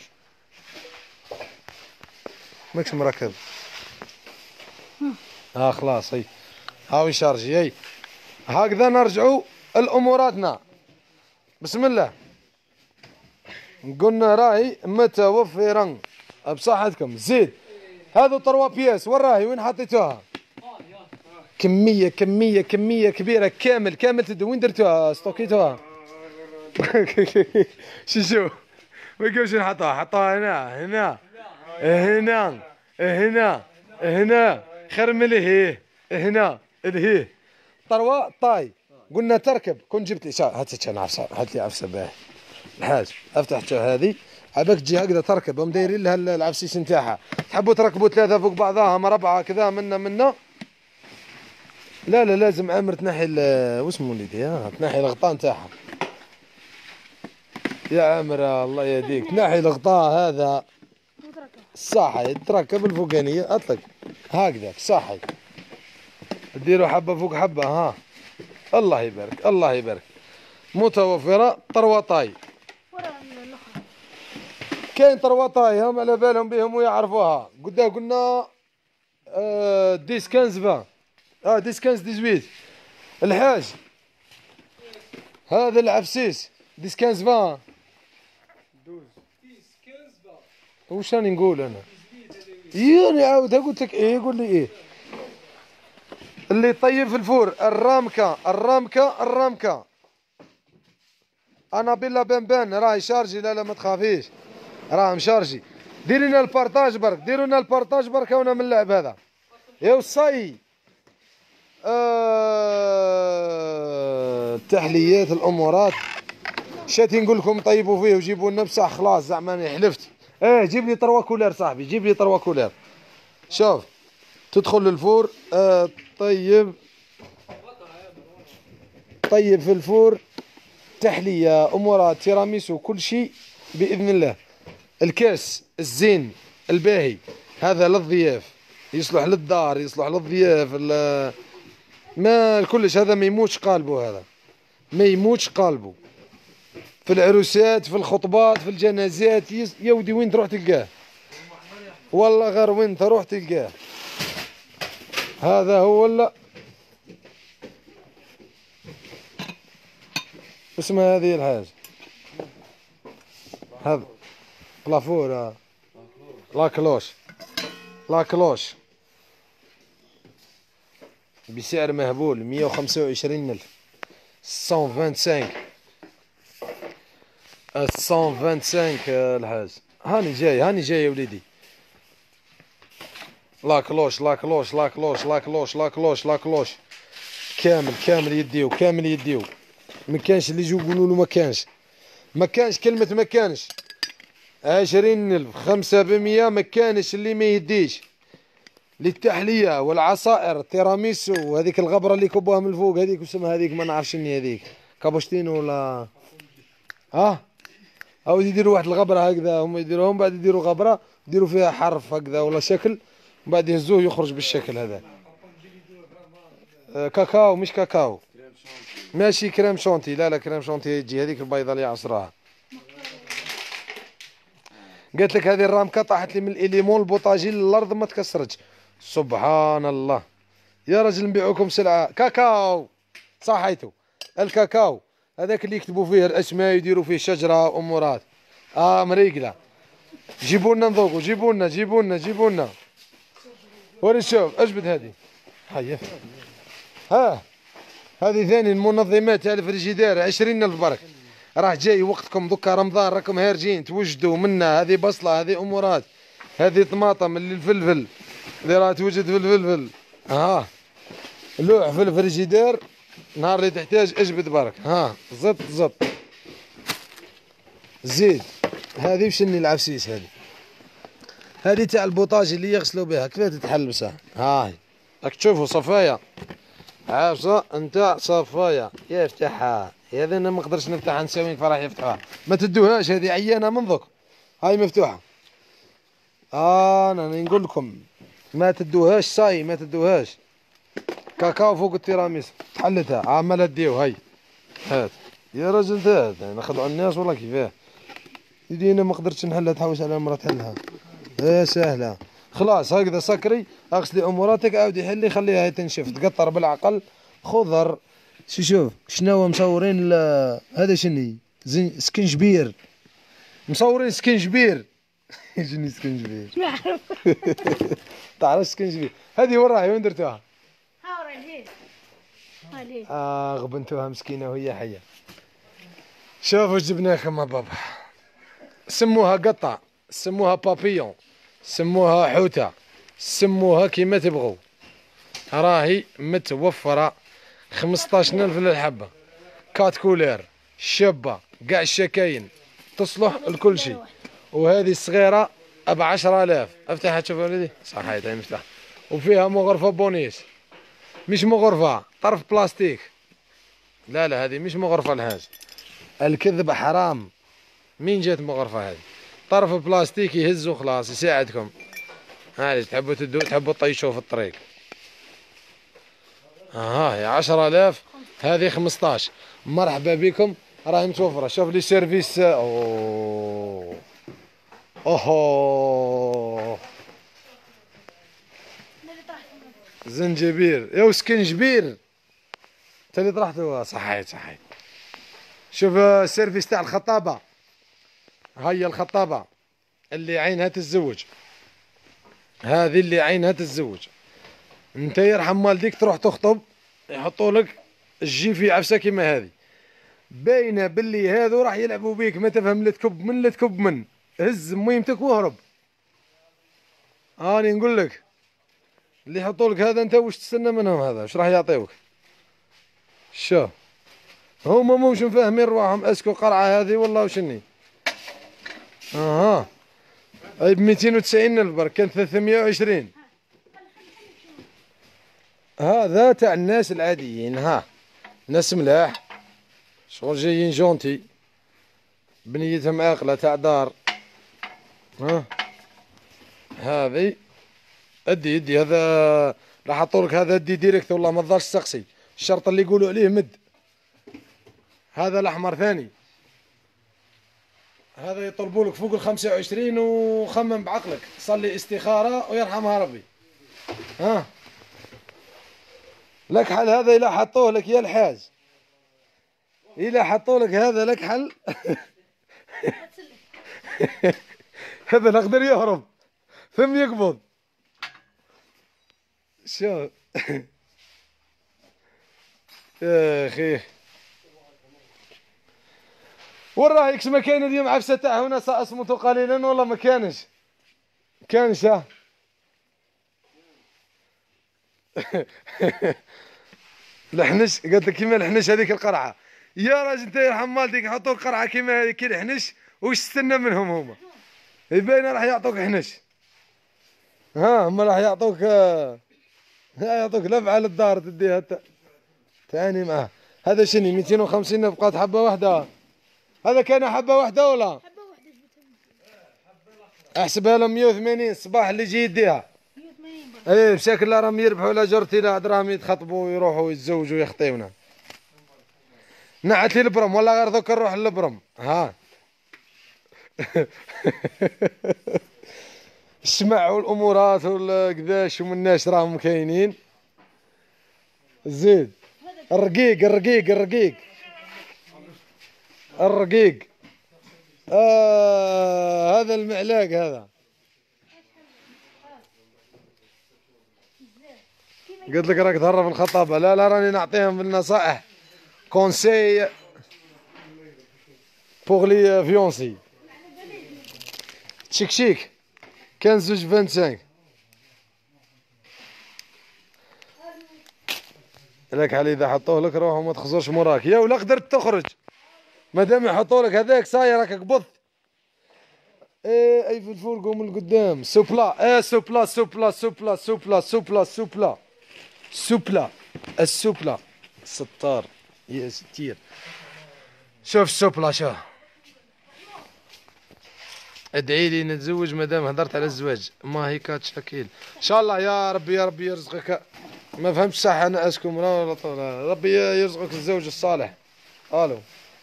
ماكش مركب. خلاص هي هاوي شارجي. هي هكذا نرجعوا لاموراتنا. بسم الله. قلنا راهي متوفرا بصحتكم. زيد هذو طروا بياس وين راهي وين حطيتوها؟ كمية كمية كمية كبيرة كامل تدو وين درتوها ستوكيتوها؟ شو ما يقولش نحطها حطها هنا خير من الهيه هنا الهيه طروا طاي قلنا تركب كنت جبت لي هات لي عفسه هات لي عفسه باهي الحاج افتح هذه عباك تجي هكذا تركب هم دايرين لها العفسيس نتاعها تحبوا تركبوا ثلاثه فوق بعضها مربعه كذا منا لا لازم عامر تنحي واسمه وليدي تنحي الغطاء نتاعها يا عامر الله يهديك تنحي الغطاء هذا صاحي تركب الفوقانيه اطلق هكذا صاحي ديروا حبه فوق حبه الله يبارك متوفره طروطاي كاين طروطاي هم على بالهم بهم ويعرفوها قلنا 10 15 20 10 15 18 الحاج هذا العفسيس 10 15 20 وش راني نقول انا ياني عاودها قلت لك قول لي اللي يطيب في الفور الرامكه انا بلا بان راهي شارجي لا ما تخافيش راه مشارجي ديروا لنا البارطاج برك وانا من اللعب هذا يا وصاي التحليات الامورات شاتي نقول لكم طيبوا فيه وجيبوا لنا بصح خلاص زعما انا حلفت جيب لي 3 كولير صاحبي جيب لي 3 كولير شوف تدخل للفور طيب في الفور تحلية امورات تيراميسو كل شيء باذن الله الكاس الزين الباهي هذا للضياف يصلح للدار يصلح للضياف ما كلش هذا ما يموتش قالبه هذا ما يموتش قالبه في العروسات في الخطبات في الجنازات يا ودي وين تروح تلقاه والله غير وين تروح تلقاه هذا هو ولا اسمها هذه الحاجة هذا لافور لاكلوش بسعر مهبول 125,000 125 125 الحاج هاني جاي يا وليدي لاكلوش كامل يديو ما كانش اللي يجوا يقولوا له ما كانش كلمة ما كانش 20,000 5% ما كانش اللي ما يديش للتحلية والعصائر تيراميسو وهذيك الغبرة اللي كبوها من الفوق هذيك واسمها هذيك ما نعرفش شنو هذيك كابوشتينو ولا او يديروا واحد الغبرة هكذا هم يديروهم بعد يديروا غبرة يديروا فيها حرف هكذا ولا شكل بعد يهزوه يخرج بالشكل هذا كاكاو مش كاكاو ماشي كريم شونتي لا كريم شونتي تجي هذيك البيضة اللي عصراها قالت لك هذه الرامكه طاحت لي من الاليمون البوطاجي للارض ما تكسرتش سبحان الله يا راجل نبيعوكم سلعه كاكاو صحيتو الكاكاو هذاك اللي يكتبوا فيه الاسماء يديروا فيه شجره وامورات مريقله جيبوا لنا نذوقوا جيبوا لنا وري شوف اجبد هذه هيا هذه ثاني المنظمات تاع الفريجيدير 20,000 برك راه جاي وقتكم دوكا رمضان راكم هارجين توجدوا منا هذه بصله هذه امورات هذه طماطم اللي الفلفل اللي راه توجد في الفلفل لوح في الفريجيدير نهار اللي تحتاج اجبد برك زط زيد هذه وشني العفسيس هذه تاع البوطاجي اللي يغسلوا بها كيف تتحل بصح هاي راك تشوفوا صفايه عافسه نتاع صفايه يفتحها هذا انا ما نقدرش نفتحها نساوي فرح يفتحها ما تدوهاش هذه عيانه من ذوك هاي مفتوحه انا نقول لكم ما تدوهاش ما تدوهاش كاكاو فوق التيراميس حلتها عمالها ديو هاي هات يا راجل هذا ناخذ على الناس والله كيفاه يدينا ما قدرتش نحلها تحوس على مرة تحلها سهله خلاص هكذا سكري اغسلي اموراتك عاودي حلي خليها تنشف تقطر بالعقل خضر شوف شنو مصورين هذا شني سكنجبير مصورين سكنجبير يجيني سكنجبير. ما أعرف. تعرف سكنجبير؟ هذه وين راهي؟ وين درتوها؟ ها ورا الهيل. ها الهيل. غبنتوها مسكينة وهي حية. شوفوا جبناكم مع بابا. سموها قطع، سموها بابيون، سموها حوتة، سموها كيما تبغوا. راهي متوفرة 15,000 للحبة. كات كولير، شابة، كاع الشكاين، تصلح لكل شيء. وهذه الصغيرة ب10,000. افتحها تشوف وليدي. صح هاي مفتاح. وفيها مغرفة بونيس. مش مغرفة، طرف بلاستيك. لا لا هذه مش مغرفة الحاج. الكذب حرام. مين جات مغرفة هذه؟ طرف بلاستيك يهز وخلاص يساعدكم. هذه تحبوا تدو تحبوا تطيشوا في الطريق. هي 10,000 هذه 15. مرحبا بكم راهي متوفرة. شوف لي سيرفيس. اوه زنجبير يا سكنجبير. انت اللي طرحته. صحيت. شوف السيرفيس تاع الخطابة. هيا الخطابة اللي عينها تتزوج. هذه اللي عينها تتزوج. انت يرحم والديك تروح تخطب يحطوا لك الجيفي عفسه كيما هذه. باينه باللي هذو راح يلعبوا بيك. ما تفهم لا تكب من لا تكب من. هز ميمتك واهرب. راني نقول لك اللي يحطوا لك هذا انت واش تستنى منهم؟ هذا واش راح يعطيوك؟ شوف هما مش مفاهمين رواحهم. اسكو قرعه هذه والله وشني. اي ب 290,000 برك. كانت 320. هذا تاع الناس العاديين. ناس ملاح شغل جايين جونتي بنيتهم عاقلة تاع دار. هذه ادي هذا راح احطولك. هذا ادي ديريكت والله ما تضلش تسقسي. الشرط اللي يقولوا عليه مد. هذا الاحمر ثاني. هذا يطلبوا لك فوق 25 وخمم بعقلك. صلي استخارة ويرحمها ربي. لك حل هذا إلا حطوه لك يا الحاج. إلا حطوا لك هذا لك حل. هذا نقدر يهرب ثم يقبض. شو يا أخي وين رايك؟ ما كاين اليوم عفسة تاع هنا سأصمت قليلا والله ما كانش. الحنش قالت لك كيما الحنش هذيك القرعه. يا راجل انت يرحم والديك يحطوا قرعه كيما هذيك الحنش. وش تستنى منهم هما؟ يبين راح يعطوك حنش. هما راح يعطوك لفعه للدار تديها تاني معاه. هذا شنو 250 بقات حبه واحده. هذا كان حبه واحده ولا؟ حبة واحدة جبتها. احسبها لهم 180 الصباح اللي يجي يديها. 180 برك. ايه بشكل راهم يربحوا لا جرتي لا دراهم يتخطبوا ويروحوا يتزوجوا ويخطيونا. نعت لي البرم ولا غير ذوك نروح للبرم. السمع والامورات والكذاش ومن الناس راهم كاينين. زيد الرقيق. هذا المعلاق هذا. قلت لك راك تهرب الخطابة. لا راني نعطيهم بالنصائح. كونساي بوغ لي فيونسي. تشيك كان 25. لك علي اذا حطوه لك روح وما تخزرش موراك. يا ولا قدرت تخرج مادام يحطوا لك هذاك صاير راك قبضت. اي في الفرقو من القدام. سوبلا السوبلا الستار يا ستير. شوف السوبلا شوف. ادعي لي نتزوج مادام هضرت على الزواج. ما هي كات شكيل ان شاء الله. يا ربي يرزقك. ما فهمتش صح انا اسكم ولا طول. ربي يرزقك الزوج الصالح. الو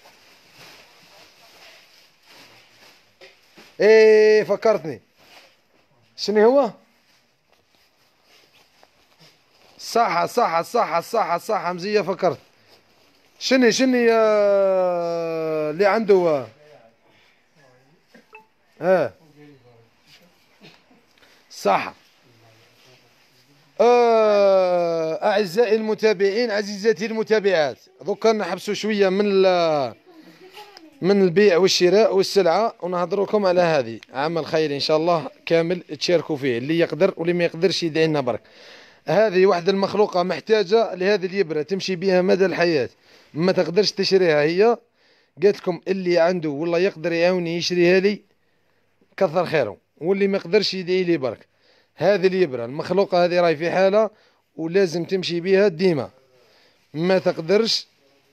ايه فكرتني. شنو هو؟ صح مزيه فكرت. شنو اللي عنده صح. أعزائي المتابعين، عزيزاتي المتابعات، دوكا نحبسوا شوية من البيع والشراء والسلعة ونهضروا لكم على هذه عمل خيري إن شاء الله كامل تشاركوا فيه، اللي يقدر واللي ما يقدرش يدعي لنا برك. هذه واحدة المخلوقة محتاجة لهذه الإبرة تمشي بها مدى الحياة، ما تقدرش تشريها هي. قالت لكم اللي عنده والله يقدر يعاوني يشريها لي كثر خيره، واللي ما يقدرش يدعي لي برك. هذه الإبرة المخلوقة هذه راهي في حالة ولازم تمشي بها ديما، ما تقدرش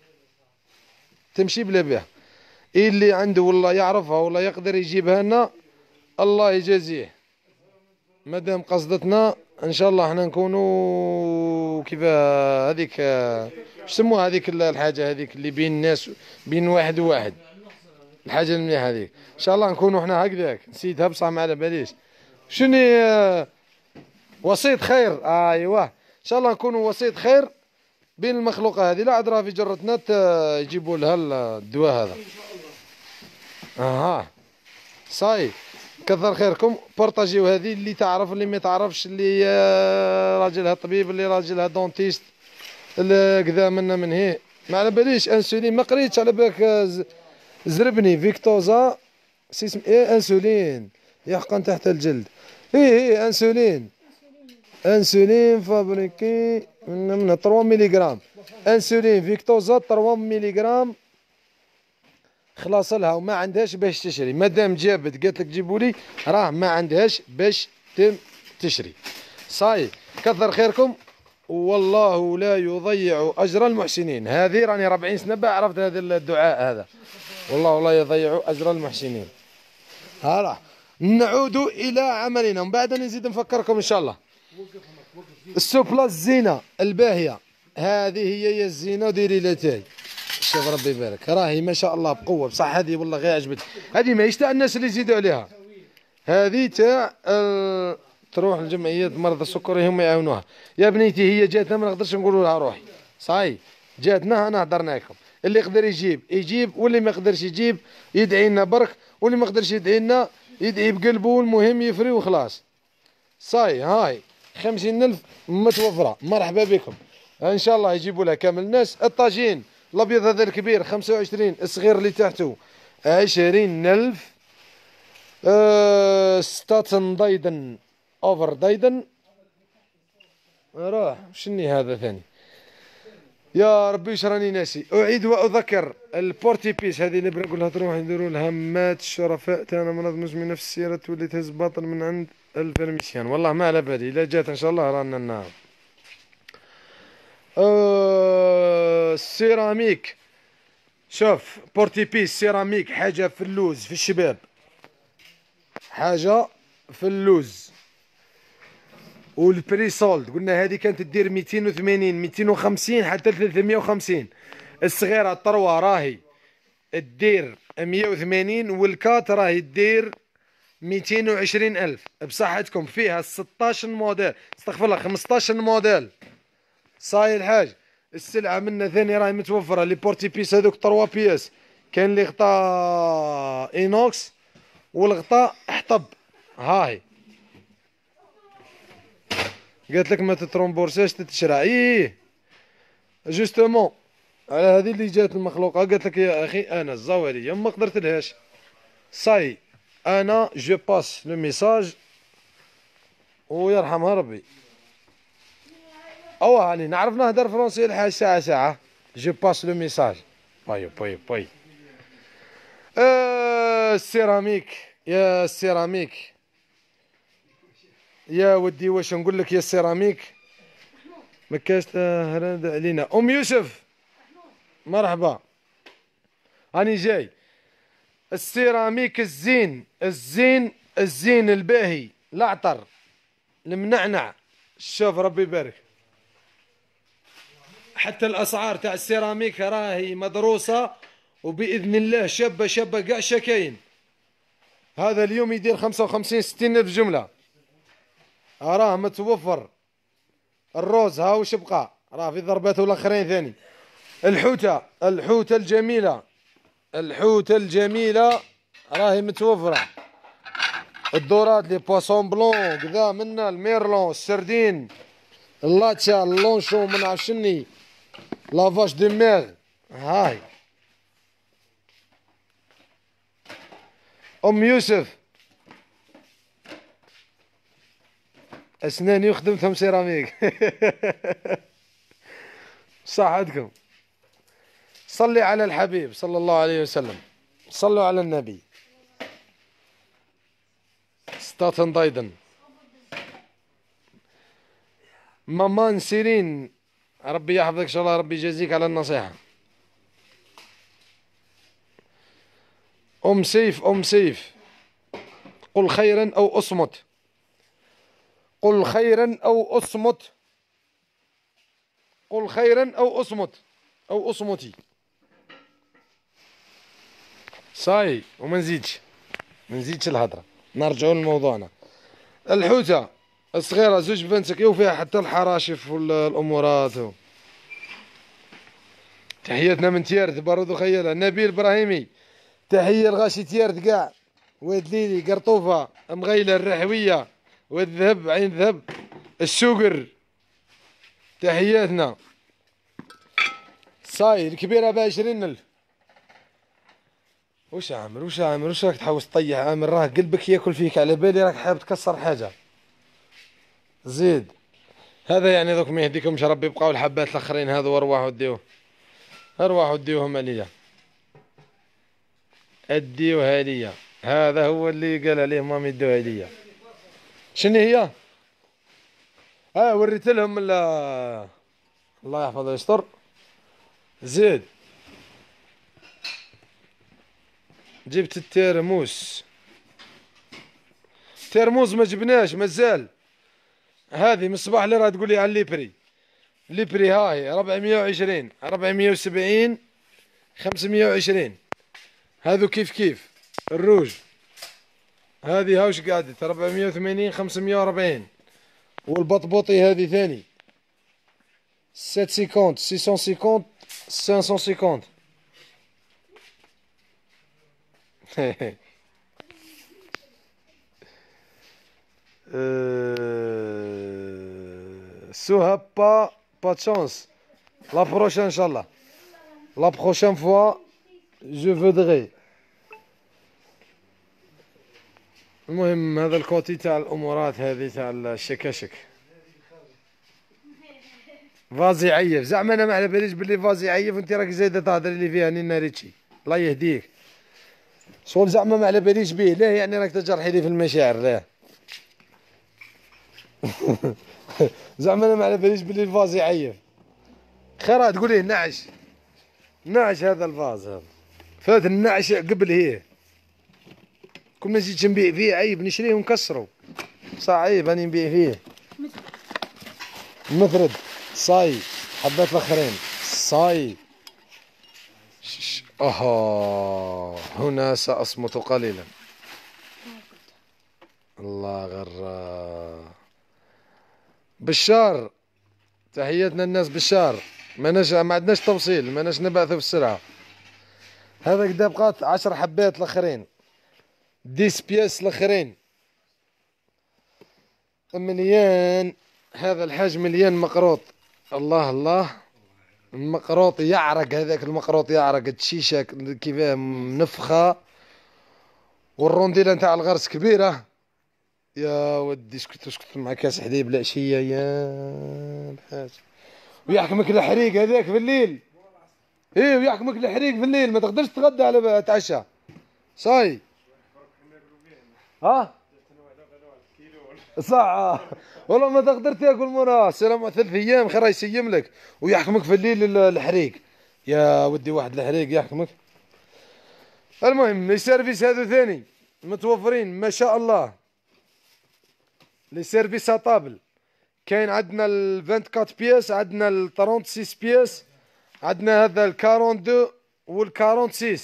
تمشي بلا بها. اللي عنده والله يعرفها والله يقدر يجيبها لنا الله يجازيه. مادام قصدتنا ان شاء الله احنا نكونوا كيف هذيك يسموها هذيك الحاجه هذيك اللي بين الناس بين واحد وواحد، الحاجه المليحه هذيك ان شاء الله نكونوا احنا هكذاك. نسيتها بصح ما على باليش شنو وسيط خير. ايوه ان شاء الله نكونوا وسيط خير بين المخلوقه هذه. لا عاد راه في جرتنا يجيبوا لها الدواء هذا. اها صاي كثر خيركم. بارطاجيو هذه اللي تعرف اللي ما تعرفش، اللي راجلها طبيب اللي راجلها دونتيست كذا منا من هي ما على باليش. انسولين ما قريتش على بالك زربني فيكتوزا اسم ايه انسولين يحقن تحت الجلد. ايه انسولين. انسولين فابريكي من 3 ملغ انسولين فيكتوزا 3 ملغ. خلاص لها وما عندهاش باش تشري. مادام جابت قالت لك جيبوا لي راه ما عندهاش باش تشري. صاي كثر خيركم والله لا يضيع اجر المحسنين. هذه راني 40 سنه بقى عرفت هذا الدعاء هذا، والله لا يضيع اجر المحسنين. ها نعود الى عملنا ومن بعد نزيد نفكركم ان شاء الله. السوبلا الزينه الباهيه هذه هي الزينه وديري لها تاي. شوف ربي يبارك راهي ما شاء الله بقوه بصح هذه والله غير عجبتني. هذه ماهيش تاع الناس اللي يزيدوا عليها، هذه تاع تروح لجمعيه مرضى السكر هم يعاونوها. يا بنيتي هي جاتنا ما نقدرش نقولوا لها روحي صاي، جاتنا انا هضرنا لكم. اللي يقدر يجيب واللي ما يقدرش يجيب يدعي لنا برك، واللي ما يقدرش يدعي لنا يدعي بقلبه المهم يفري وخلاص. صاي هاي 50,000 متوفره مرحبا بكم ان شاء الله يجيبوا لها كامل الناس. الطاجين الابيض هذا الكبير 25، الصغير اللي تحته 20,000. ستاتن دايدن اوفر دايدن راه شني هذا ثاني يا ربي واش راني ناسي. اعيد واذكر البورتي بيس هذه اللي نقولها تروح يديروا لها مات الشرفاء تاعنا مرض مزمن نفس السيره تولي تهز باطل من عند الفرميسيان. والله ما على بالي الا جات ان شاء الله رانا النهار. السيراميك شوف بورتي بيس سيراميك حاجه في اللوز في الشباب، حاجه في اللوز. والبري سولد قلنا هذه كانت تدير 280 250 حتى 350. الصغيره الطروه راهي تدير 180 والكات راهي تدير 220,000 بصحتكم. فيها 16 موديل استغفر الله 15 موديل. صاي الحاج السلعه منا ثاني راهي متوفره. لي بورتي بيس هذوك 3 بياس كاين اللي غطاء اينوكس والغطاء حطب. هاي قالت لك ما تترومبورساش تتشرع. ايه جوستومون على هذه اللي جات المخلوقه قالت لك يا اخي انا الزواريه ما قدرت لهاش. صاي انا جو باس لو ميساج ويرحمها ربي. او هاني نعرف نهدر فرونسي الحاج ساعه ساعه. جو باس لو ميساج باي باي باي. السيراميك يا السيراميك يا ودي واش نقول لك يا السيراميك ما كاش هرد علينا. ام يوسف مرحبا هاني جاي. السيراميك الزين الزين الزين الباهي العطر المنعنع. شوف ربي يبارك. حتى الاسعار تاع السيراميك راهي مدروسه وباذن الله شابه شابه كاع شكاين. هذا اليوم يدير 55 60 الف جمله راه متوفر. الروز ها وش بقى راه في ضرباته الاخرين ثاني. الحوته الجميله الحوته الجميله راهي متوفره. الدورات لي بواسون بلون كذا منا الميرلون السردين اللاتشا اللونشو ما نعرف شني لافاش دو ميغ. هاي ام يوسف اسناني وخدمتهم سيراميك. صحتكم. صلي على الحبيب صلى الله عليه وسلم. صلوا على النبي. ستاتن دايدن. مامان سيرين ربي يحفظك ان شاء الله، ربي يجازيك على النصيحة. ام سيف ام سيف قل خيرا او اصمت. قل خيرا او اصمت. قل خيرا او اصمت او اصمتي. صاي وما نزيدش الهضره، نرجعوا لموضوعنا. الحوته الصغيره زوج بنتك وفيها حتى الحراشف والامورات تحياتنا من تيارت برضو خيالها. نبيل ابراهيمي تحيه لغاشي تيارت كاع. واد ليلي قرطوفه مغيله الرحويه واد ذهب عين ذهب السوقر تحياتنا. صاي الكبيره ب20,000. وش عامر وش راك تحاول تطيح عامر؟ راه قلبك ياكل فيك، على بالي راك حاب تكسر حاجه. زيد هذا يعني دوك ما يهديكمش ربي، بقاو الحبات الاخرين هذو ارواحوا ديوهم عليا، اديوها ليا. هذا هو اللي قال عليه مامي ادوها ليا. شنو هي؟ وريت لهم الله يحفظه ويستر. زيد جبت الترموس ما جبناش مازال. هذه من الصباح اللي راه تقولي على الليبري هاي 420 470 520 هذو كيف الروج. هذه هاوش قعدت 480 540. والبطبوطي هذه ثاني 750 650 550. سوها با تشانس لا بروشين ان شاء الله. لا بروشين فوا جو فودغي. المهم هذا الكوتي تاع الامورات هذه تاع الشكاشك. فازي عيف زعما انا ما على باليش باللي فازي عيف وانت راك زايده تهضري لي فيها نينا ريتشي الله يهديك. شغل زعما ما على باليش بيه ليه يعني راك تجرحي لي في المشاعر ليه؟ زعما انا ما على باليش باللي الفاز يعيف. خير تقولي نعش هذا الفاز هذا فات النعش قبل هي كنا نجي نبيع فيه عيب نشريه ونكسره صعيب راني نبيع فيه مفرد صاي حبات الاخرين صاي. هنا سأصمت قليلا. الله غرا بشار تحياتنا الناس بشار. ما عندناش توصيل، ماناش نبعثوا بالسرعة. هذا كدا بقات 10 حبات الاخرين 10 بياس الاخرين مليان. هذا الحاج مليان مقروط. الله المقروط يعرق، هذاك المقروط يعرق الشيشة كيفاه منفخة والرونديلة نتاع الغرس كبيرة. يا ودي اسكت مع كاس حليب العشية يا الحاج. ويحكمك الحريق هذاك في الليل. ويحكمك الحريق في الليل ما تقدرش تغدى على تعشى صاي. صح والله ما تقدر تاكل مرة سلام 3 ايام خير يسيم لك ويحكمك في الليل الحريق. يا ودي واحد الحريق يحكمك. المهم لي سيرفيس هذو ثاني متوفرين ما شاء الله. لي سيرفيس طابل كاين عندنا ال 24 بياس، عندنا ال 36 بياس، عندنا هذا ال 42 وال 46.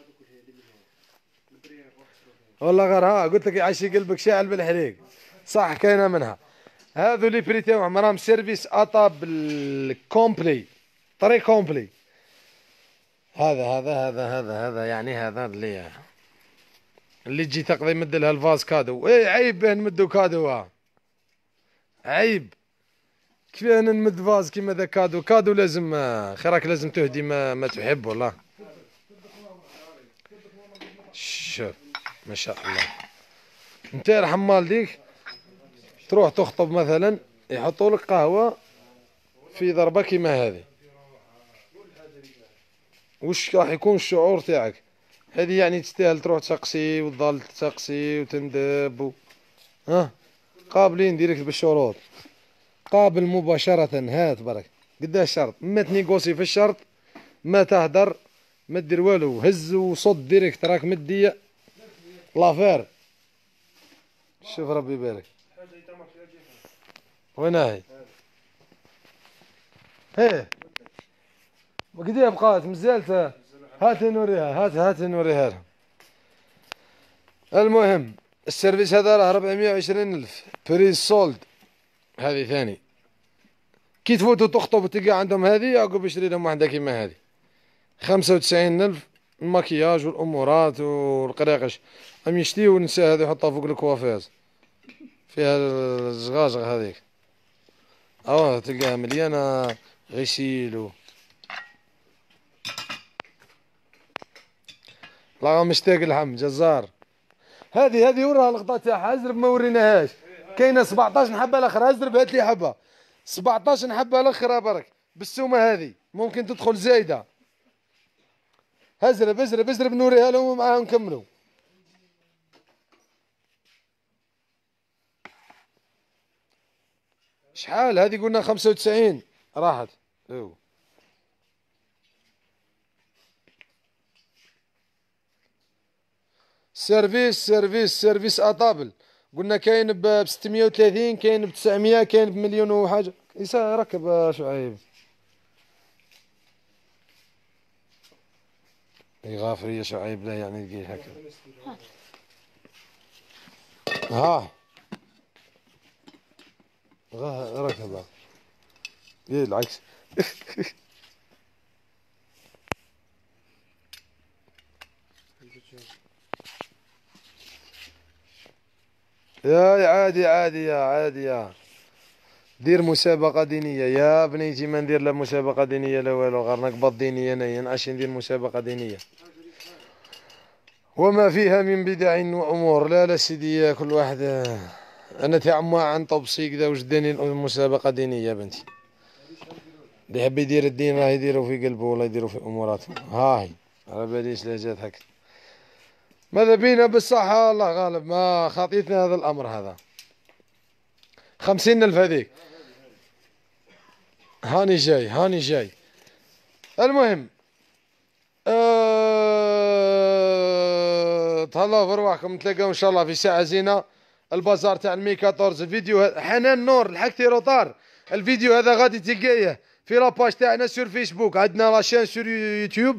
والله غير قلت لك يعشي قلبك شاعل بالحريق صح كاينه منها. هذو لي بري تاعهم راهم سيرفيس طابل كومبلي طري كومبلي. هذا يعني هذا اللي اللي تجي تقضي مد لها الفاز كادو. اي عيب باه نمدو كادو، عيب كيفاه نمد فاز كيما ذا كادو. كادو لازم خيرك لازم تهدي ما تحب والله. شوف ما شاء الله. انت يرحم والديك تروح تخطب مثلا يحطوا لك قهوه في ضربه كيما هذه، وش راح يكون الشعور تاعك؟ هذه يعني تستاهل تروح تسقسي وتظل تسقسي وتندب ها. قابلين ديريكت بالشروط، قابل مباشرة. هات برك قداش الشرط، ما تنيغوسي في الشرط، ما تهدر، ما دير والو، هز وصد ديريكت راك مدية لافير. شوف ربي يبارك. وين هاي؟ هيه وقديه بقات مزالت. هات نوريها، هات نوريها لها. المهم السيرفيس هذا راه 420,000 بريز سولد. هذه ثاني كي تفوتوا تخطب وتلقى عندهم هذه عقب اشري لهم واحدة كيما هذه 95,000. المكياج والامورات والقراقش هم يشتيو النساء هذه يحطها فوق الكوافيز فيها الزغاجغ هذيك. تلقاها مليانة غسيل الله مشتاق الحم جزار. هذه وراها الغطاء تاعها. ازرب ما وريناهاش. كاينه 17 حبه الاخر. ازرب هات لي حبه 17 حبه الاخر برك بالسومه هذه ممكن تدخل زايده. ازرب نوريها لهم ومعاها نكملوا. شحال هذه؟ قلنا 95 راحت. سيرفيس اطابل قلنا كاين ب 630، كاين ب 900، كاين بمليون وحاجه. ركب شعيب يغافر يا شعيب. لا يعني تقيل هكذا. ركب العكس. يا عادي دير مسابقة دينية يا بنيتي. ما ندير لا مسابقة دينية لا والو، غير نقبض دينية انايا نعش ندير مسابقة دينية وما فيها من بدع وامور. لا سيدي كل واحد. انا تاع عن طبسي كذا وش داني مسابقة دينية يا بنتي. اللي يحب يدير الدين راه يديروا في قلبه ولا يديروا في اموراتهم. هاي على باليش لا جات هكا. ماذا بينا بالصحة الله غالب. ما خاطيتنا هذا الأمر هذا. 50,000 هذيك. هاني جاي. المهم تهلاو في رواحكم. نتلاقاو إن شاء الله في ساعة زينة. البازار تاع المي 14 الفيديو حنان نور لحقتي روطار. الفيديو هذا غادي تلقايه في لاباج تاعنا سور فيسبوك. عندنا لاشين سور يوتيوب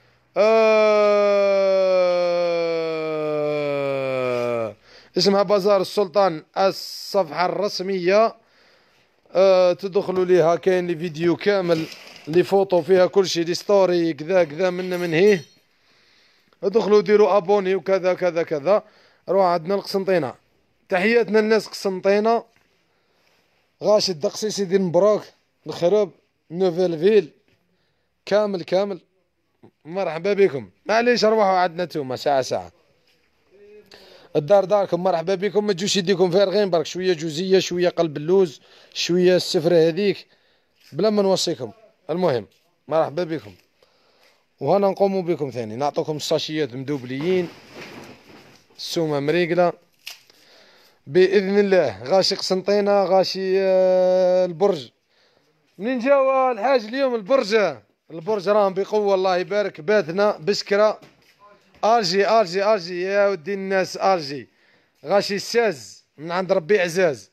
اسمها بازار السلطان الصفحة الرسمية. تدخلوا ليها كاين لي فيديو كامل لي فوطو فيها كل شيء لي ستوري كذا من هيه. ادخلوا ديروا ابوني وكذا كذا. روح عندنا القسنطينة. تحياتنا للناس قسنطينة. غاش الدقسي سيدي مبروك الخرب نوفيل فيل كامل مرحبا بكم. معليش روحوا عندنا نتوما ساعة الدار داركم. مرحبا بكم. ما تجوش يديكم فارغين برك. شويه جوزيه شويه قلب اللوز شويه السفره هذيك بلا ما نوصيكم. المهم مرحبا بكم. وهنا نقوموا بكم ثاني نعطوكم الساشيات مدوبليين السومه مريقله باذن الله. غاشي قسنطينه غاشي البرج. منين جاوا الحاج اليوم البرج راهم بقوه الله يبارك. باتنا بسكره ارجي يا ودي الناس. ارجي غاشي الساز من عند ربي عزاز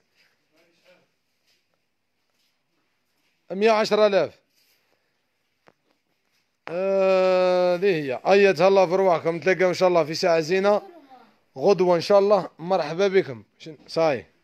110,000. هذه هي. ايتها الله في رواحكم. نتلاقاو ان شاء الله في ساعة زينة غدوة ان شاء الله. مرحبا بكم. صاي